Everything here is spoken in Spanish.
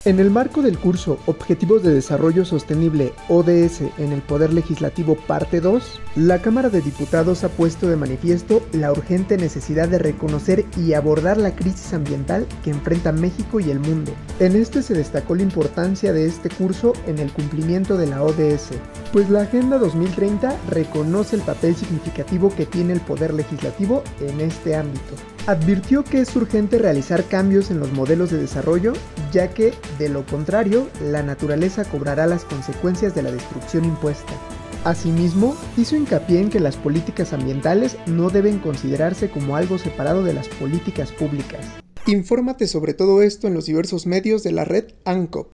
En el marco del curso Objetivos de Desarrollo Sostenible ODS en el Poder Legislativo Parte 2, la Cámara de Diputados ha puesto de manifiesto la urgente necesidad de reconocer y abordar la crisis ambiental que enfrenta México y el mundo. En este se destacó la importancia de este curso en el cumplimiento de la ODS, pues la Agenda 2030 reconoce el papel significativo que tiene el Poder Legislativo en este ámbito. Advirtió que es urgente realizar cambios en los modelos de desarrollo, ya que, de lo contrario, la naturaleza cobrará las consecuencias de la destrucción impuesta. Asimismo, hizo hincapié en que las políticas ambientales no deben considerarse como algo separado de las políticas públicas. Infórmate sobre todo esto en los diversos medios de la red ANCOP.